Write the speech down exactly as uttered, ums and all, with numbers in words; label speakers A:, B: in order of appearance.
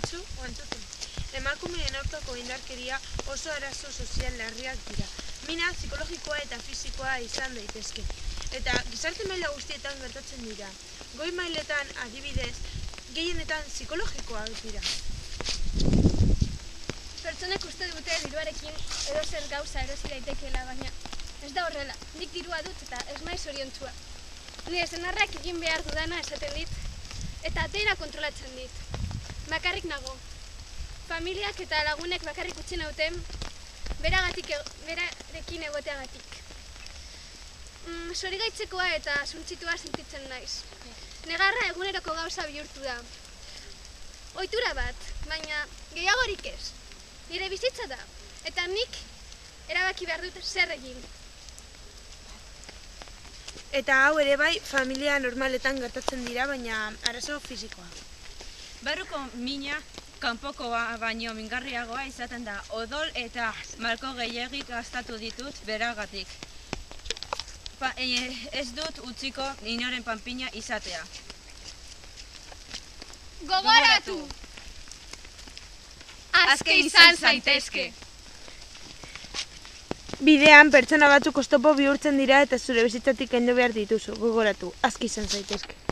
A: Aitzu, oantzutu. Emakumeen aurkako indarkeria oso arazo sozial larriak dira. Mina psikologikoa eta fisikoa izan daitezke. Eta gizarte maila guztietan gertatzen dira. Goi mailetan adibidez, gehienetan psikologikoak dira.
B: Pertsonek uste dute diruarekin edo zer gauza erosi daitekeela, baina ez da horrela. Nik dirua dut eta ez naiz zoriontsua. Nire senarrak egin behar dudana esaten dit, eta dena kontrolatzen dit. Bakarrik nago. Familiak eta lagunek bakarrik utzi nauten, beragatik berarekin egoteagatik. Mm, Zorigaitzekoa eta suntsitua sentitzen naiz. Negarra eguneroko gauza bihurtu da. Ohitura bat, baina gehiagorik ez. Nire bizitza da, eta nik erabaki behar dut zer egin.
A: Eta hau ere bai, familia normaletan gertatzen dira, baina arazo fisikoa.
C: Barruko mina kanpokoa baino mingarriagoa izaten da. Odol eta malko gehiagik gastatu ditut beragatik. Pa, e, ez dut utziko inoren panpina izatea.
B: Gogoratu! Aske izan zaitezke!
A: Bidean pertsona batzuk oztopo bihurtzen dira eta zure bizitzatik kendu behar dituzu. Gogoratu, aski izan zaitezke.